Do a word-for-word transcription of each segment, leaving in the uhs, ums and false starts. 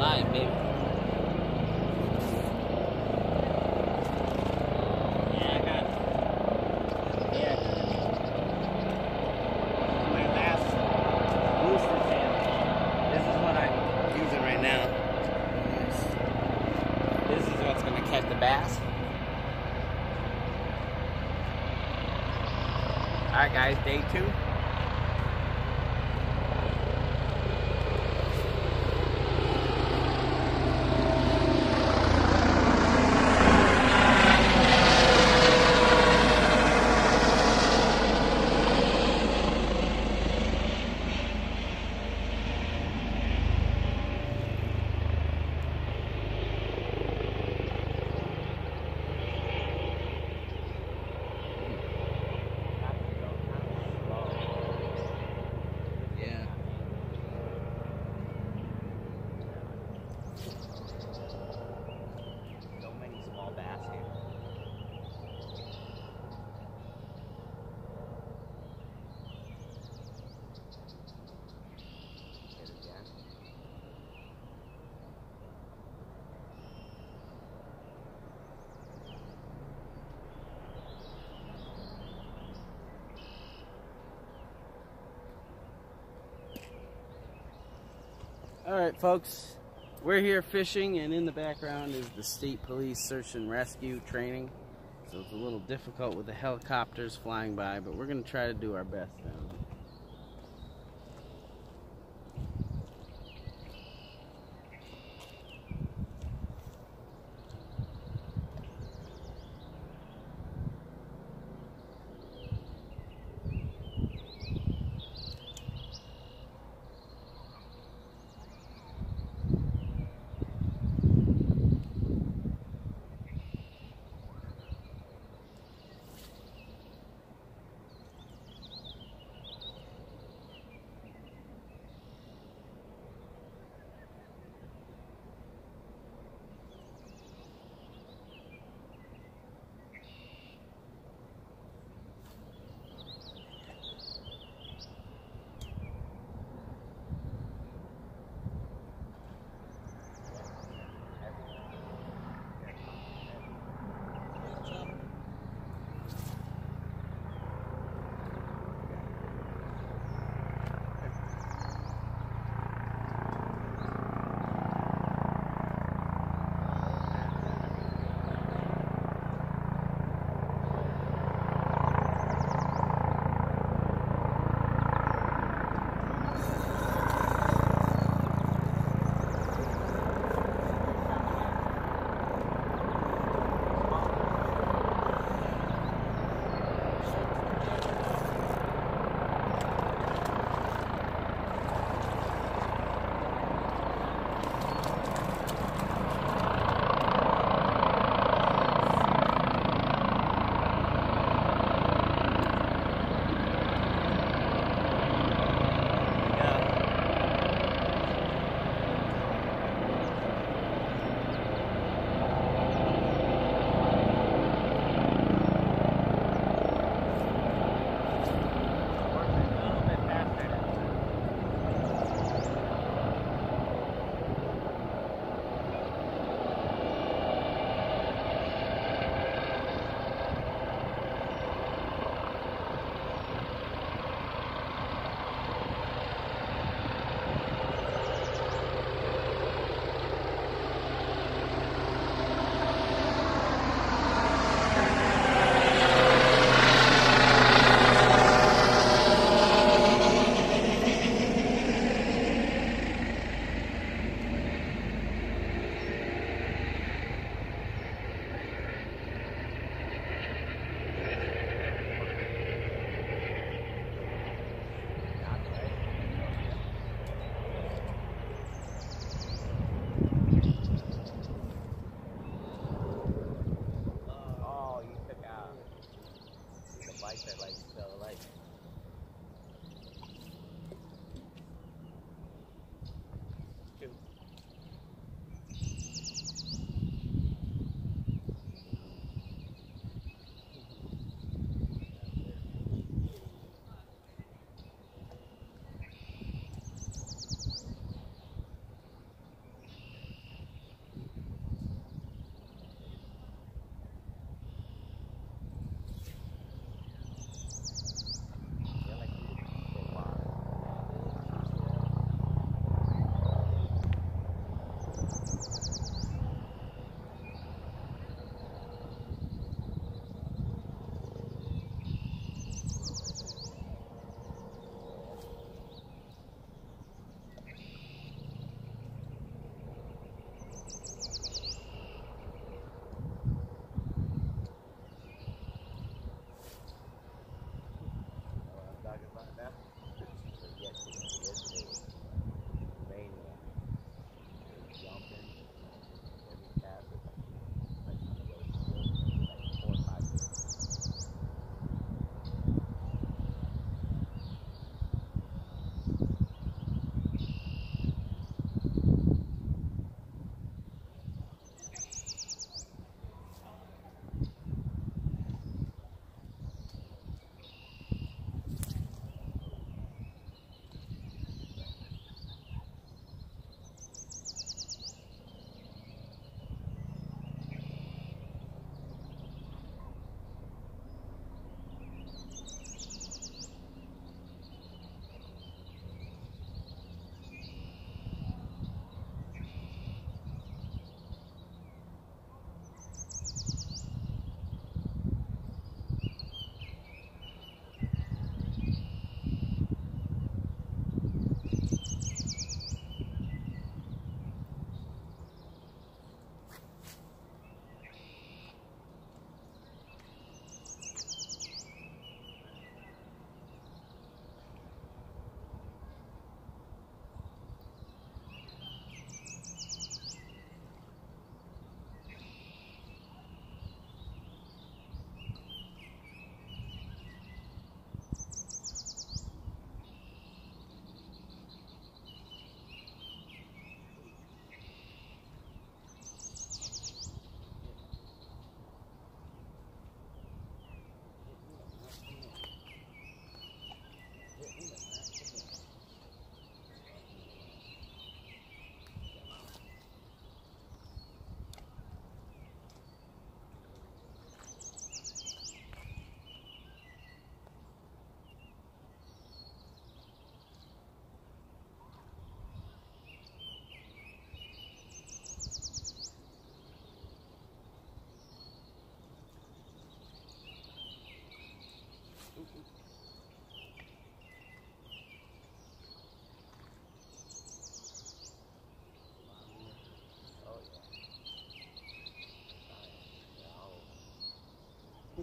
Live, baby. Yeah, I got it. Yeah. My last booster fan. This is what I'm using right now. This is what's going to catch the bass. Alright guys, day two. Alright folks, we're here fishing, and in the background is the state police search and rescue training. So it's a little difficult with the helicopters flying by, but we're going to try to do our best now.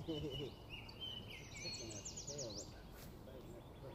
Picking at the tail, but not biting at the hook.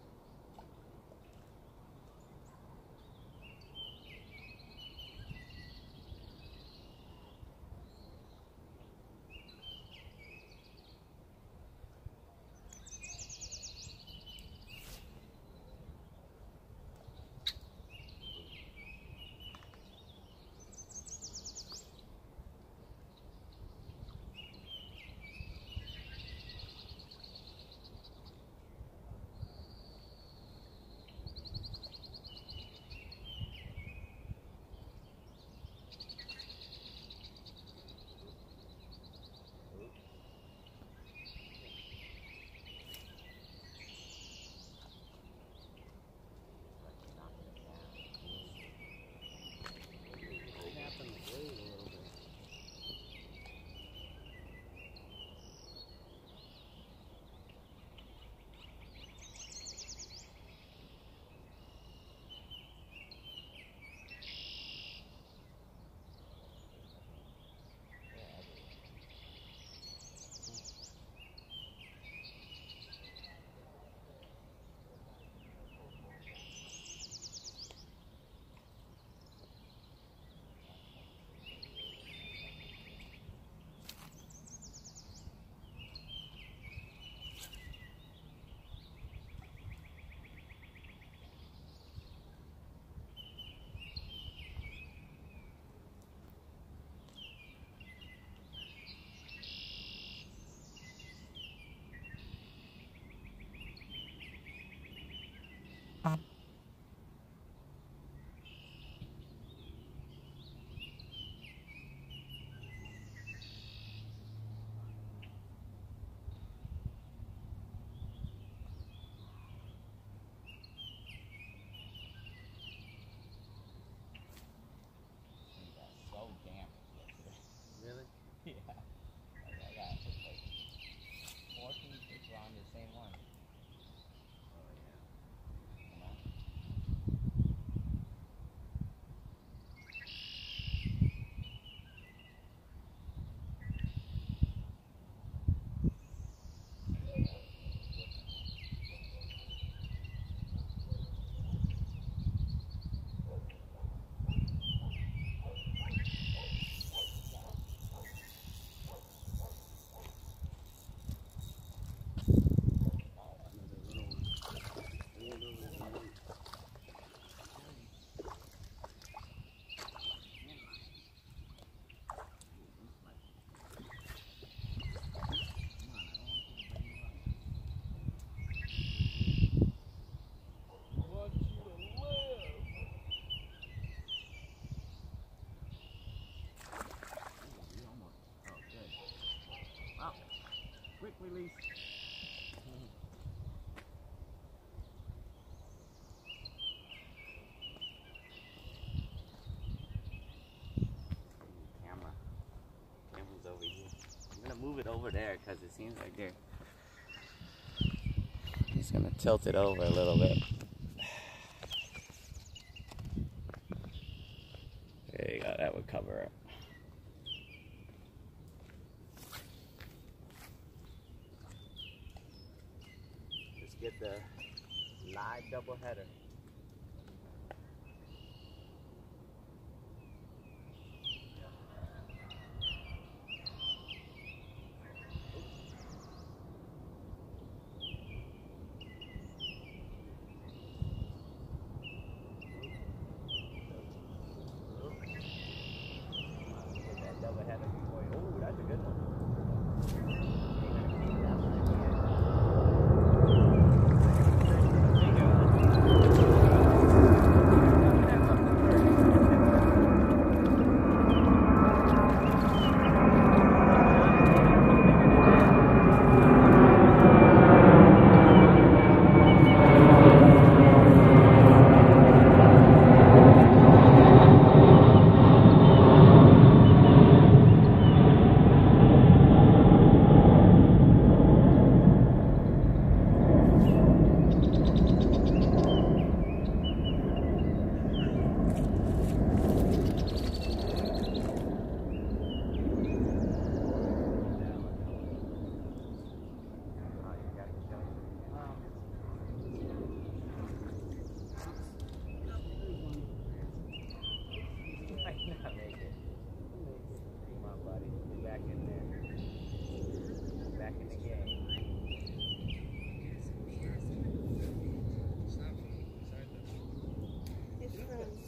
Really? Yeah. I got like fourteen fish on the same one. Oh yeah. You know? Quick release. Camera. Camera's over here. I'm gonna move it over there because it seems like they're. Just gonna tilt it over a little bit. There you go. That would cover it. Get the live double header. Get that double header before you. Oh, that's a good one. Thank you.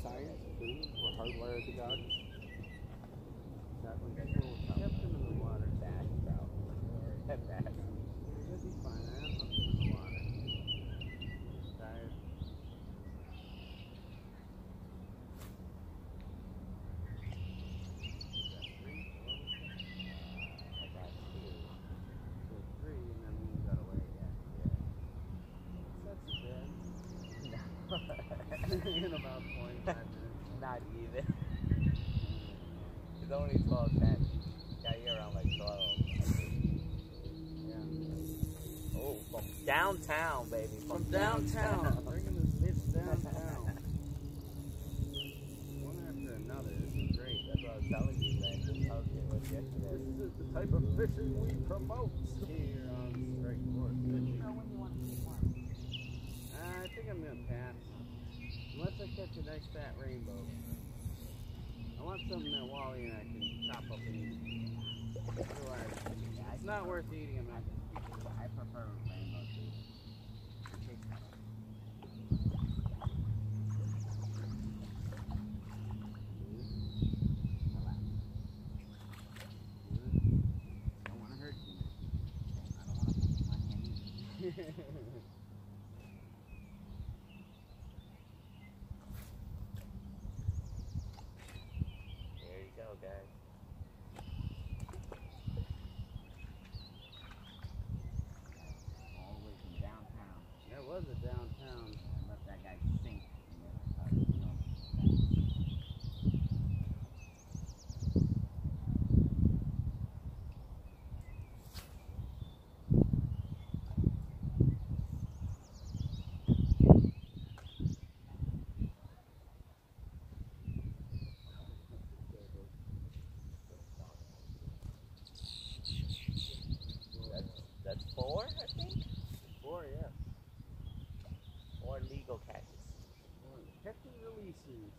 science, food, or hardware the gods? That one kept him in the water. Bass, trout, or bass. He'll be fine. I unhooked him in the water. Tired. In about twenty-five minutes. Not even. It's only twelve ten. Got here around like twelve. Yeah. Oh, from downtown, baby. From, From downtown. downtown. Bringing this bitch downtown. One after another. This is great. That's what I was telling you, man. Just how it was yesterday. This is the type of fishing we promote here on Strike Force Fishing. So when you want to see more? Uh, I think I'm going to pass. Unless I catch a nice fat rainbow. I want something that Wally and I can chop up and eat. Otherwise, Yeah, it's not worth eating them. I prefer rainbow too. I don't want to hurt you. I don't want to put my hand either. There you go, guys. All the way from downtown. That was a downtown. I let that guy sink. And then I thought, you know, that's, that's four, I think? Four, yeah. Or legal catches. Catch and releases.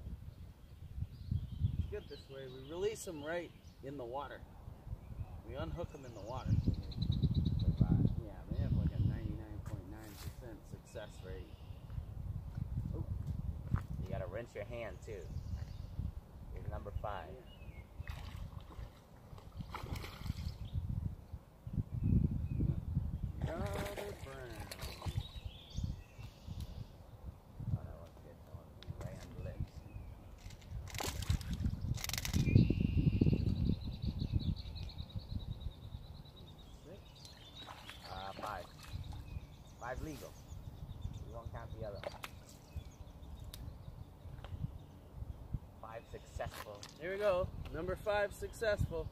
It's good this way. We release them right in the water. We unhook them in the water. Yeah, they have like a ninety-nine point nine percent success rate. You gotta rinse your hand too. Here's number five. Garter brown. Oh, that one's good. That one's right on the lips. Six. Uh, five. Five legal. We won't count the other one. Five successful. Here we go. Number five successful.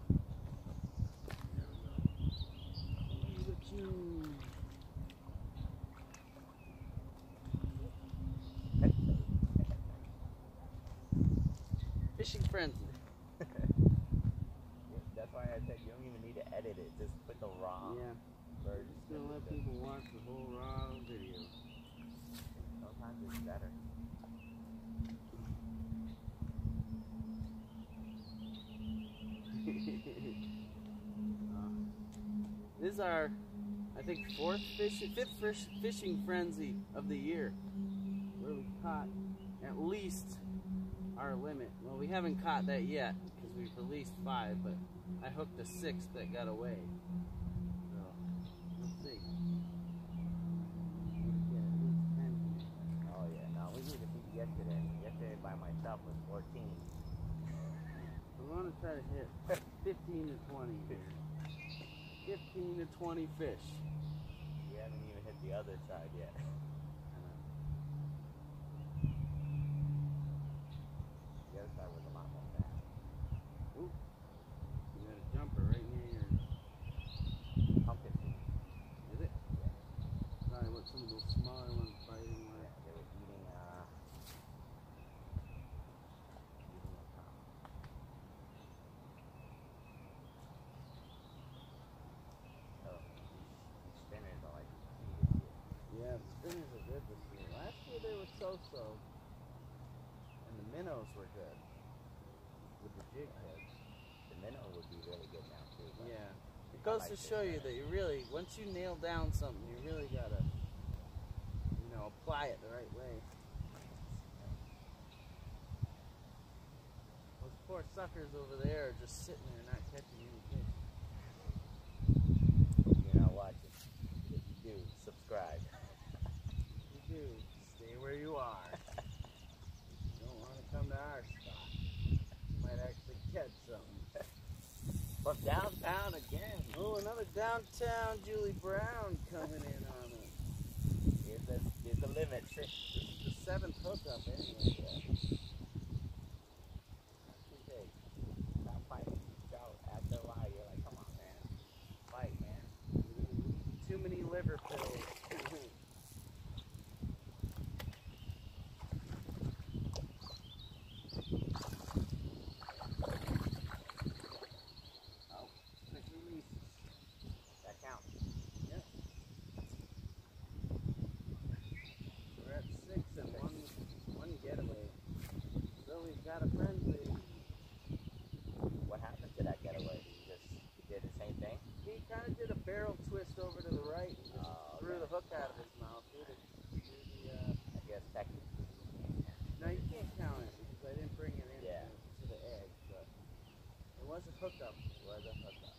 Look at you. Fishing frenzy. That's why I said you don't even need to edit it. Just put the raw Yeah. version. Just gonna let people watch the whole raw video. Sometimes it's better. uh, this is our, I think, fourth fishing, fifth fish, fishing frenzy of the year, where we caught at least our limit. Well, we haven't caught that yet because we've released five, but I hooked a sixth that got away. So let's see. Oh yeah, no, we need to beat yesterday. Yesterday by myself was fourteen. We want to try to hit fifteen to twenty here. fifteen to twenty fish. We haven't even hit the other side yet. The other side was a lot more fast. Ooh, you got a jumper right near your Pumpkin seed. Is it? Yeah. Probably what some of those smaller ones biting Yeah, like. they were eating, uh, eating a top. So, these spinners are like key this year. Yeah, the spinners are good this year. Last year they were so-so. And the minnows were good. With the jig heads. The minnow would be really good now too. But Yeah. It goes to show you that you really, once you nail down something, you really gotta, you know, apply it the right way. suckers over there are just sitting there not catching any fish. You're not watching. If you do, subscribe. If you do, stay where you are. You don't want to come to our spot. You might actually catch something. From downtown again. Oh, another downtown Julie Brown coming in on us. Here's the, here's the limit. This is the seventh hookup anyway. Yeah. Too big. Stop fighting. Trout. After a while, you're like, come on, man. Fight, man. Too many liver pills. Oh, quick releases. That counts. Yep. We're at six and one one getaway. So we've got a frenzy. What happened to that getaway? He just he did the same thing? He kind of did a barrel twist over to the right and just Oh, threw okay. the hook out of his mouth. Threw the, threw the, uh, I guess technically. no, you can't count it because I didn't bring it in Yeah. to, to the edge, but it was a hookup. It was a hookup.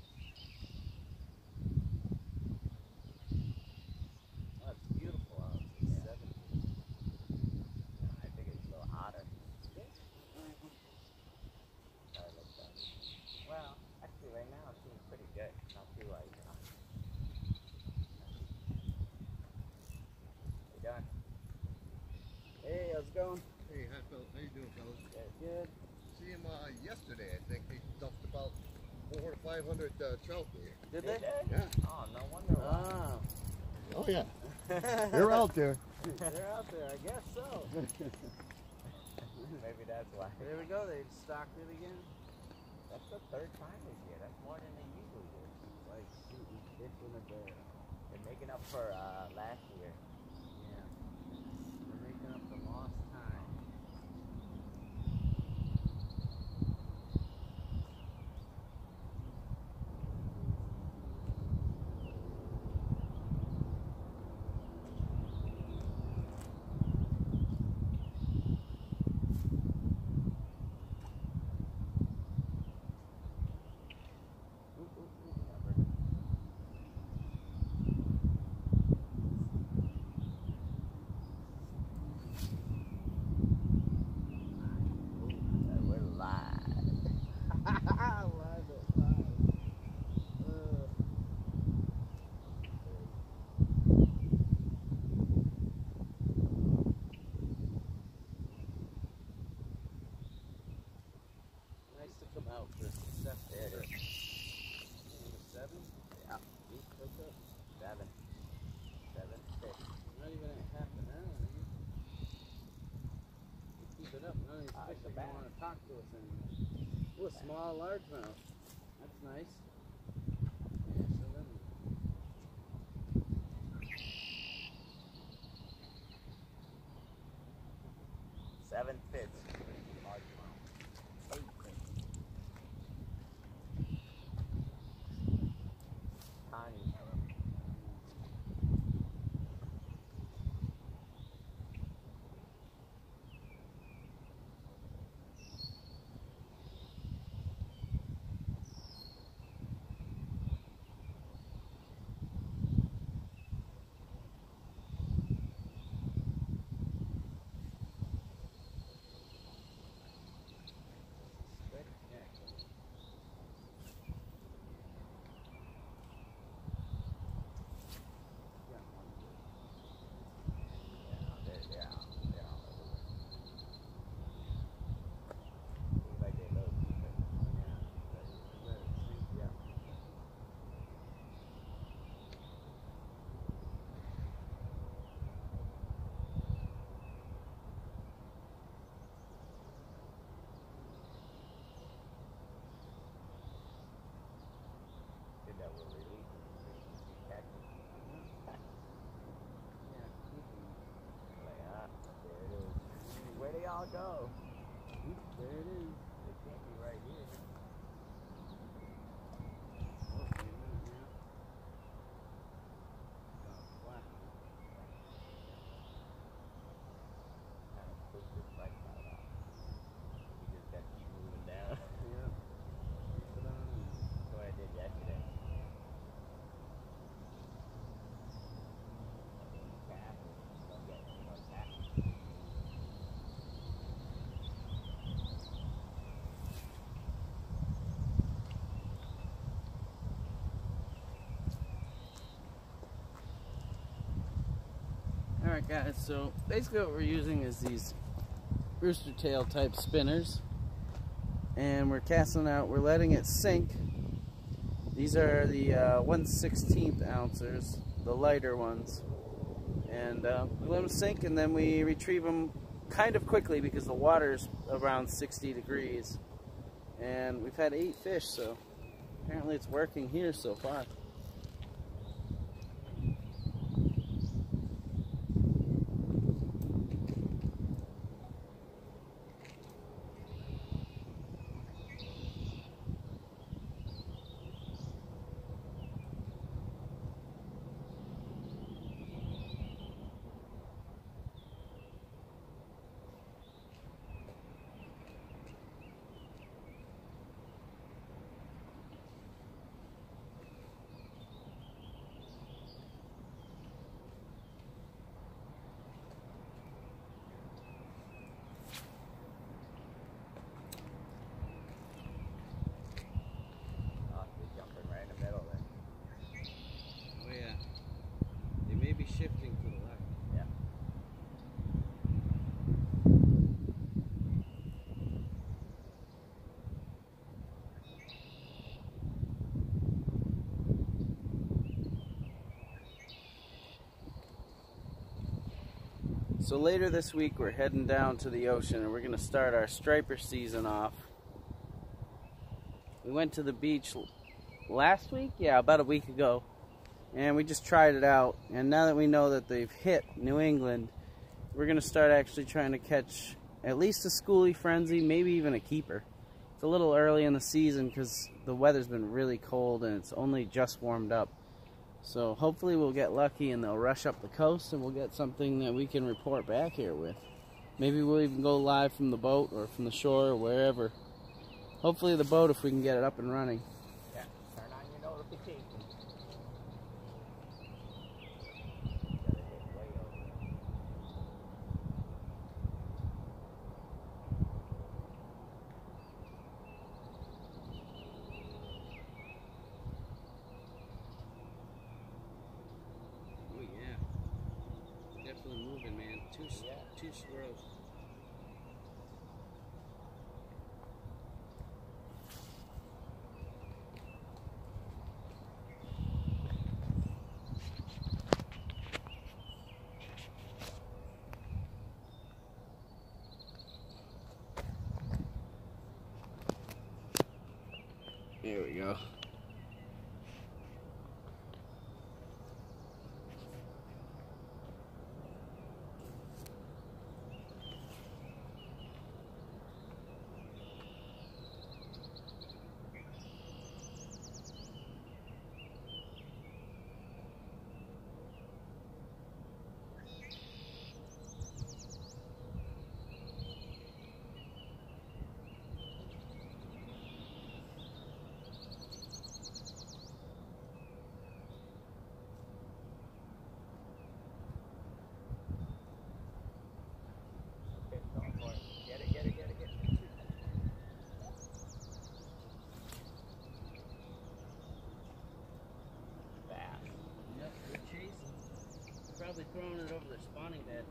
Oh, it's beautiful out. It's Yeah. seventy. I think it's a little hotter. Yeah. Sorry, look down. Well, actually, right now it seems pretty good. Not too like hot. You done? Hey, how's it going? Hey, hi, fellas. How you doing, fellas? Good. Good. See him uh, yesterday, I think. They dumped about four to five hundred uh, trout there. Did Did they? they? Yeah. Oh, no wonder why. Ah. Oh, yeah. They're out there. They're out there, I guess so. Maybe that's why. There we go, they stocked it again. That's the third time this year. That's more than they usually do. It's like shooting fish in a barrel. They're making up for uh, last year. Yeah. They're making up the lost time. Ooh, ooh, ooh. Uh, we're live. Live at five. Uh, nice to come out for a successful There it trip. is. Number seven? Yeah. Eight hookup? Seven. Seven fish. Not even at half an hour. Man. You keep it up. None of these Ah, fish it's a are bag. going to want to talk to us anymore. Ooh, a small largemouth. That's nice. Yeah, so then Seven fish. Largemouth. Eight fish. Tiny. spectacular. Got one good. Yeah, they're, they're out. They're all over. Seems like they look deeper. Yeah. Let it, let it sink. Yeah. Did that with release. Catch it. Yeah, keep 'em. Like, ah, there it is. Where they all go? Oop, there it is. They can't be right here. Oh, wait a minute now. Oh, flat. Kind of push this right side out. You just got to keep moving down. Alright guys, so basically what we're using is these rooster tail type spinners, and we're casting out, we're letting it sink. These are the uh, one sixteenth ounces, the lighter ones, and uh, we let them sink and then we retrieve them kind of quickly because the water's around sixty degrees, and we've had eight fish, so apparently it's working here so far. Shifting to the left. Yeah. So later this week we're heading down to the ocean and we're going to start our striper season off. We went to the beach last week? Yeah, about a week ago. And we just tried it out, and now that we know that they've hit New England, we're going to start actually trying to catch at least a schoolie frenzy, maybe even a keeper. It's a little early in the season because the weather's been really cold and it's only just warmed up. So hopefully we'll get lucky and they'll rush up the coast and we'll get something that we can report back here with. Maybe we'll even go live from the boat or from the shore or wherever. Hopefully the boat if we can get it up and running. Yeah, turn on your notifications. Definitely moving, man. Two, yeah. two swirls. There we go. Probably throwing it over their spawning bed.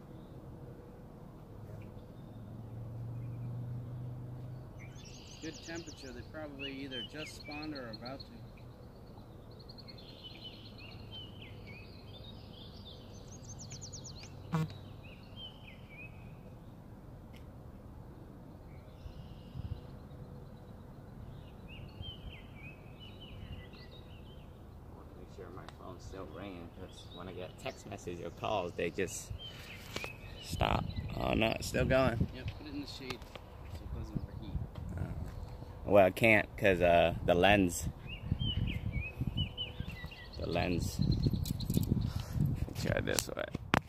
Good temperature. They probably either just spawned or are about to. My phone's still ringing because when I get text messages or calls, they just stop. Oh no, it's still going. Yep, put it in the shade so it doesn't overheat. Uh, well, I can't because uh, the lens, the lens. Let's try this way.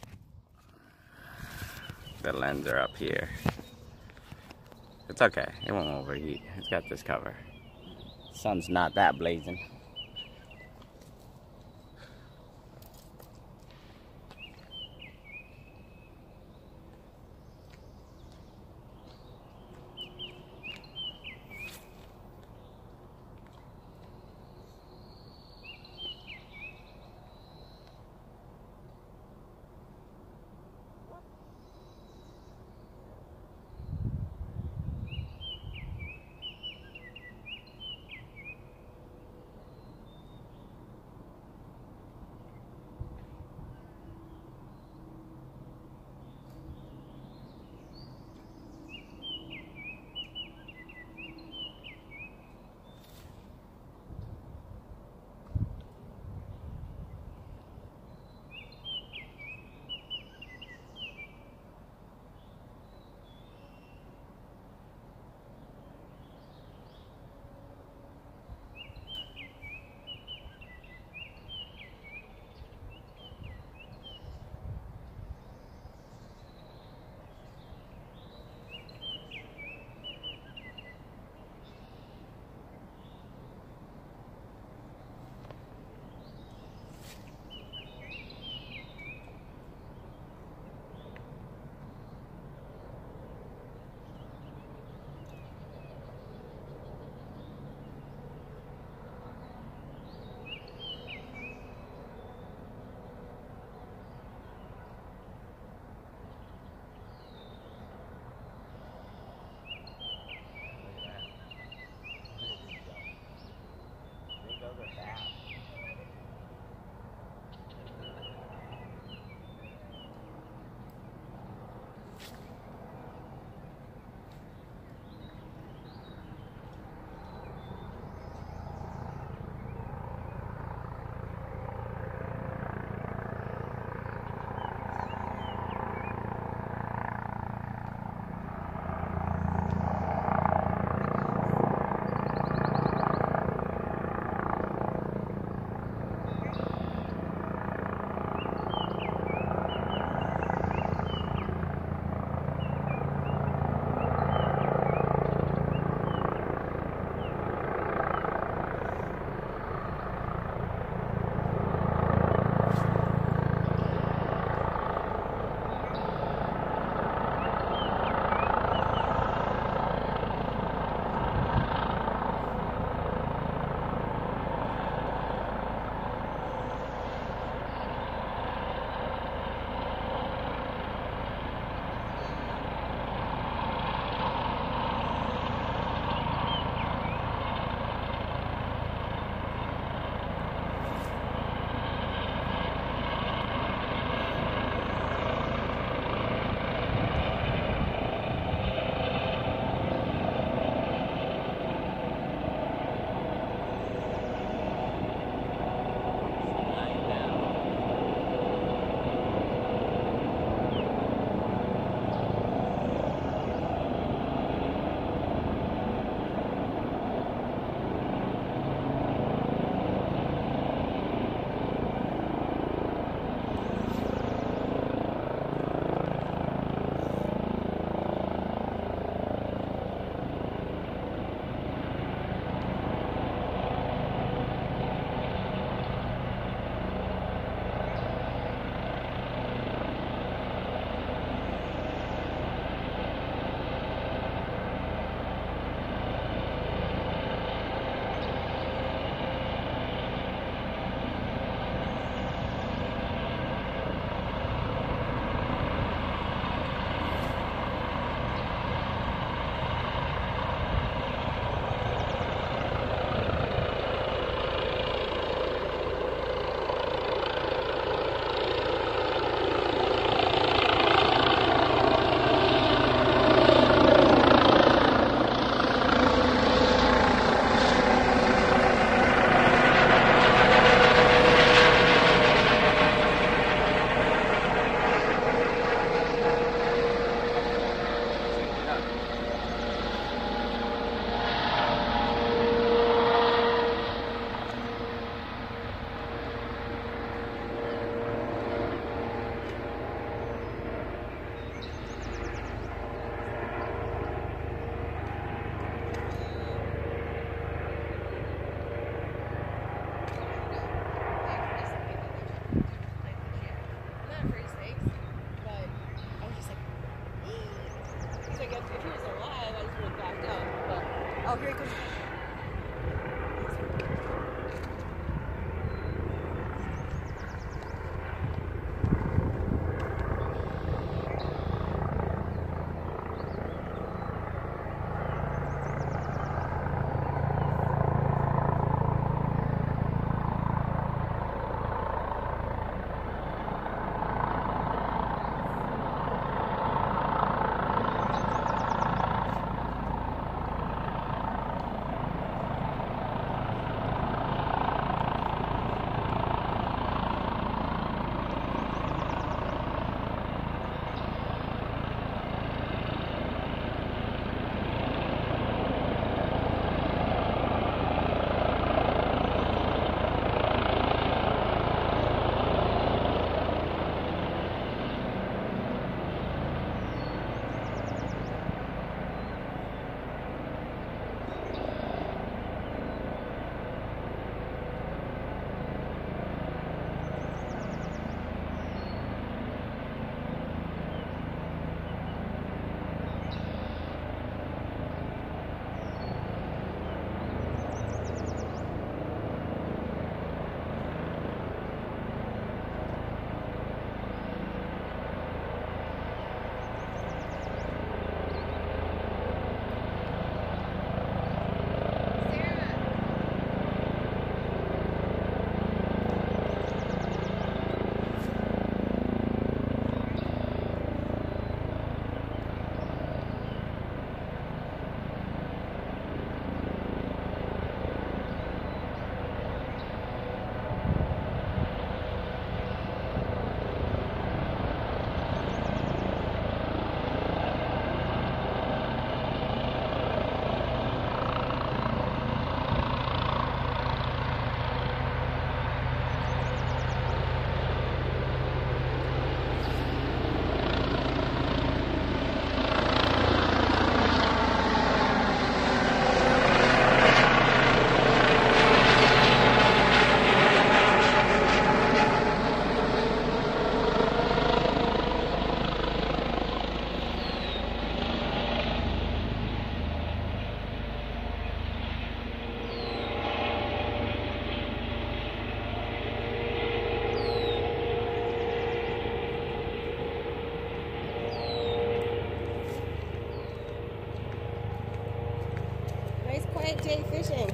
The lens are up here. It's okay. It won't overheat. It's got this cover. Sun's not that blazing. Oh, here he comes. Nice quiet day fishing.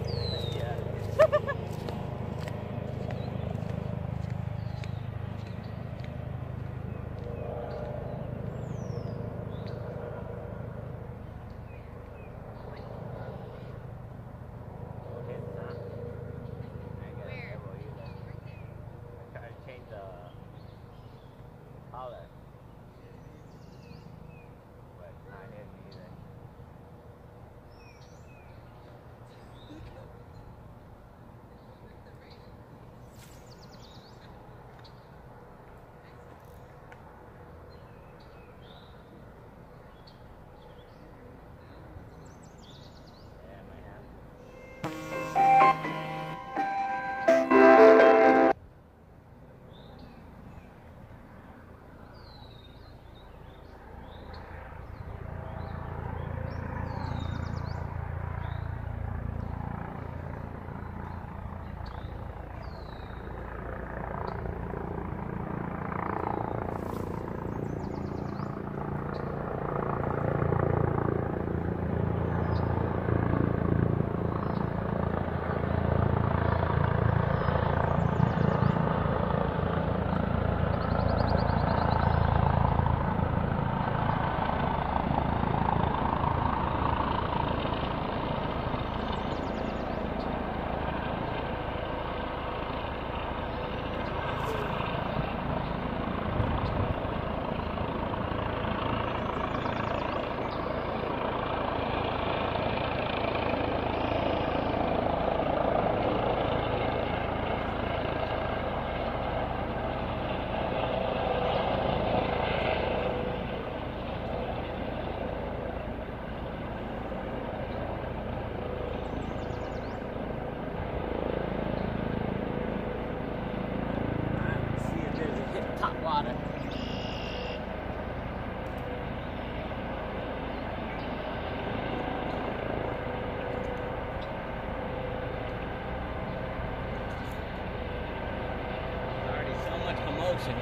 ocean.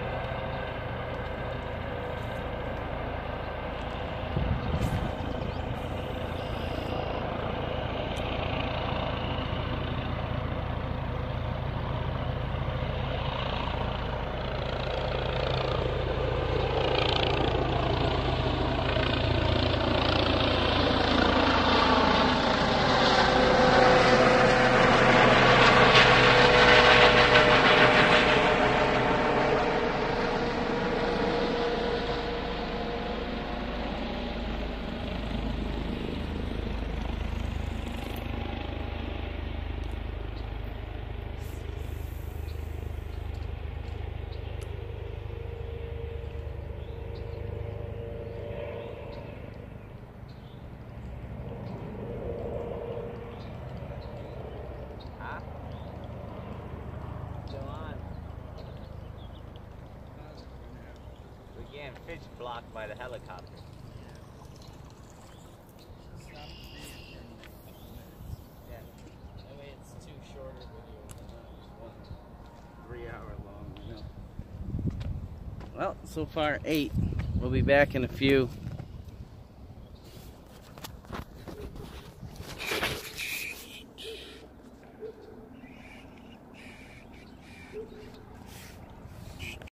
Again, fish blocked by the helicopter. Yeah. That way it's two shorter videos and then one three hour long, you know. Well, so far eight. We'll be back in a few.